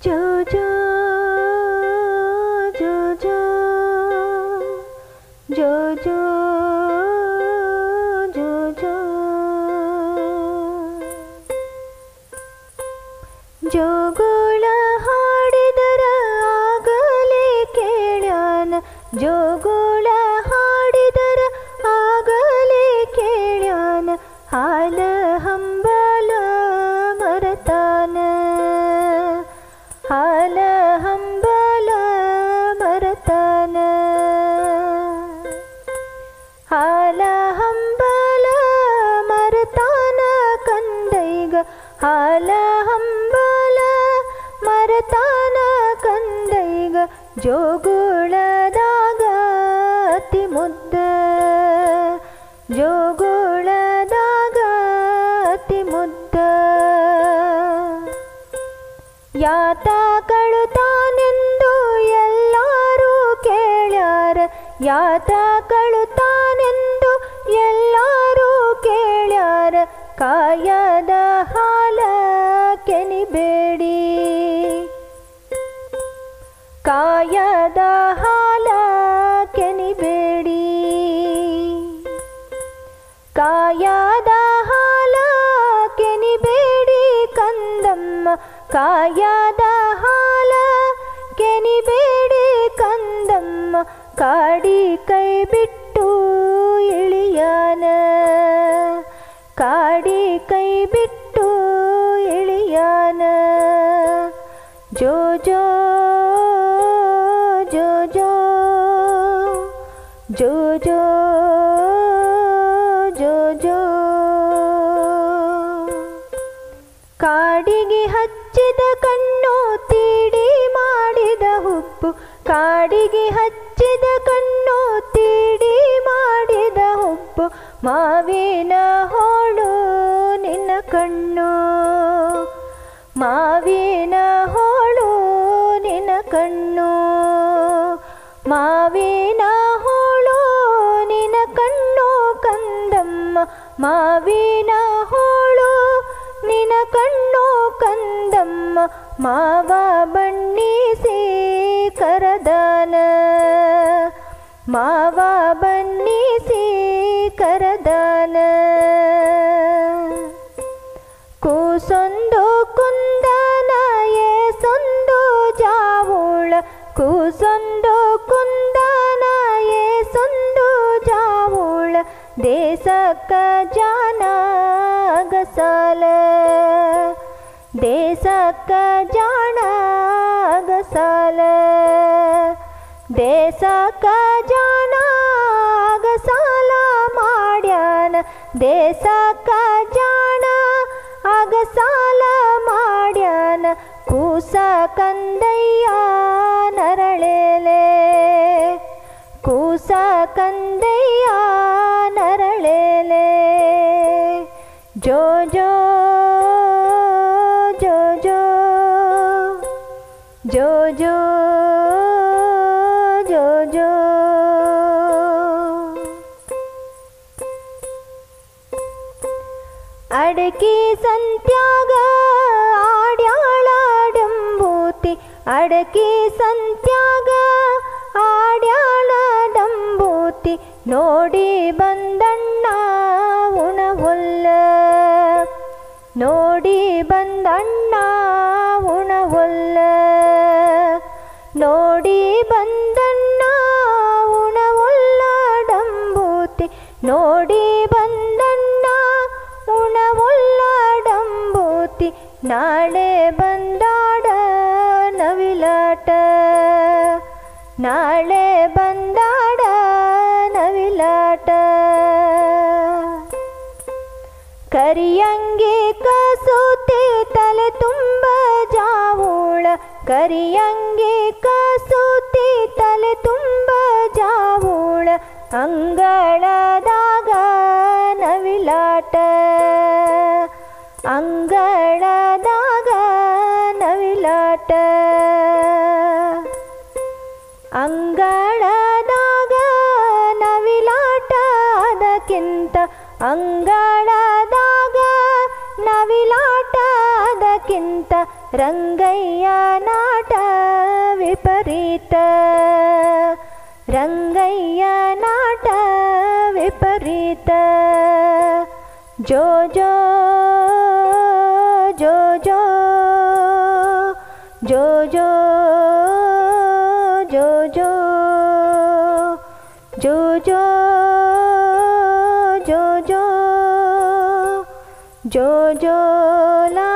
ಜೋ ಜೋ ಜೋ ಜೋ ಜೋ ಜೋ ಜೋ ಜೋ ಜೋಗುಳ ಹಾಡಿದರ ಆಗಲೇ ಕೇಳ್ಯಾನ ಜೋಗುಳ ಹಾಡಿದರ ಆಗಲೇ ಕೇಳ್ಯಾನ ಹಾಲ ಹಂಬಲ ಮರತಾನ ಹಾಲ ಹಂಬಲ ಮರತಾನ ಹಾಲ ಹಂಬಲ ಮರತಾನ ಕಂದೈಗ ಹಾಲ ಹಂಬಲ ಮರತಾನ ಕಂದೈಗ ಜೋಗುಳದಾಗ ಅತಿ ಮುದ್ದ ಜೋಗುಳದಾಗ ಅತಿ ಮುದ್ದ ಯಾತ ಕಳುತ್ತಾನೆಂದು ಎಲ್ಲರೂ ಕೇಳ್ಯಾರ ಯಾತ ಕಳುತ್ತಾನೆಂದು ಎಲ್ಲರೂ ಕೇಳ್ಯಾರ ಕಾಯದ ಹಾಲ ಕೆನಿಬೇಡಿ ಕಾಯದ ಹಾಲ ಕೆನಿಬೇಡಿ ಕಾಯದ ಹಾಲ ಕೆನಿಬೇಡಿ ಕಂದಮ್ಮ ಕಾಯದ ಹಾಲ ಕೆನಿಬೇಡಿ ಕಂದಮ್ಮ ಕಾಡಿ ಕೈ ಬಿಟ್ಟು ಇಳಿಯಾನ ಕಾಡಿ ಕೈ ಬಿಟ್ಟು ಇಳಿಯಾನ ಜೋ ಜೋ ಜೋ ಜೋ ಜೋ ಜೋ ಜೋ ಜೋ ಕಾಡಿಗೆ ಹಚ್ಚಿದ ಕಣ್ಣು ತೀಡಿ ಮಾಡಿದ ಹುಬ್ಬು ಕಾಡಿಗೆ ಹಚ್ಚಿದ ಕಣ್ಣು ತೀಡಿ ಮಾಡಿದ ಹುಬ್ಬು ಮಾವಿನ ಹೋಳು ನಿನ್ನ ಕಣ್ಣು ಮಾವಿನ ಹೋಳು ನಿನ್ನ ಕಣ್ಣು ಮಾವಿನ ಹೋಳು ನಿನ್ನ ಕಣ್ಣು ಕಂದಮ್ಮ ಮಾವಿನ ಹೋಳು ನಿನ್ನ ಕಣ್ಣು ಕಂದಮ್ಮ ಮಾವ ಬಣ್ಣಿಸಿ ಕರದಾನ ಮಾವ ಬಣ್ಣಿಸಿ ಕರದಾನ ಕೂಸೊಂದು ಕುಂದನ ಏಸೊಂದು ಜಾವುಳ ಕೂಸೊಂದು ಕುಂದನ ಏಸೊಂದು ಜಾವುಳ ದೇಸಕ್ಕ ಜಾನ ಅಗಸಾಲ ದೇಸಕ್ಕ ಜಾಣ ಅಗಸಾಲ ದೇಸಕ್ಕ ಜಾಣ ಅಗಸಾಲ ಮಾಡ್ಯಾನ ದೇಸಕ್ಕ ಜಾಣ ಅಗಸಾಲ ಮಾಡ್ಯಾನ ಕೂಸ ಕಂದಯ್ಯ ನರಳೆಲೆ ಕೂಸ ಕಂದಯ್ಯ ನರಳೆಲೆ ಜೋ ಜೋ ಜೋ ಜೋ ಜೋ ಜೋ ಜೋ ಜೋ ಅಡಕಿ ಸಂತ್ಯಾಗ ಆಡ್ಯಾಳ ಡಂಬೂತಿ ಅಡಕಿ ಸಂತ್ಯಾಗ ಆಡ್ಯಾಳ ಡಂಬೂತಿ ನೋಡಿ ಬಂದಣ್ಣ ಉಣವೊಲ್ಲ ನೋಡಿ ಬಂದಣ್ಣ ಉಣವೊಲ್ಲ ನೋಡಿ ಬಂದಣ್ಣ ಉಣವೊಲ್ಲ ಡಂಬೂತಿ ನೋಡಿ ಬಂದಣ್ಣ ಉಣವೊಲ್ಲ ಡಂಬೂತಿ ನಾಳೆ ಬಂದಾಡ ನವಿಲಾಟ ನಾಳೆ ಬಂದಾಡ ನವಿಲಾಟ ಕರಿಯಂಗಿ ಕಸೂತಿ ತಲೆ ತುಂಬ ಜಾವುಳ ಕರಿಯಂಗಿ ಕಸೂತಿ ತಲೆ ತುಂಬ ಜಾವುಳ ಅಂಗಳದಾಗ ನವಿಲಾಟ ಅಂಗಳದಾಗ ನವಿಲಾಟ ಅಂಗಳದಾಗ ನವಿಲಾಟ ಅದಕ್ಕಿಂತ ಅಂಗಳದಾಗ ನವಿಲಾಟ ಅದಕ್ಕಿಂತ ರಂಗಯ್ಯ ನಾಟ ವಿಪರೀತ ರಂಗಯ್ಯ ನಾಟ ವಿಪರೀತ ಜೋ ಜೋ ಜೋ ಜೋ ಜೋ ಜೋ ಜೋ ಜೋ ಜೋ ಜೋ ಜೋ ಜೋ ಜೋ ಜೋ ಲಾ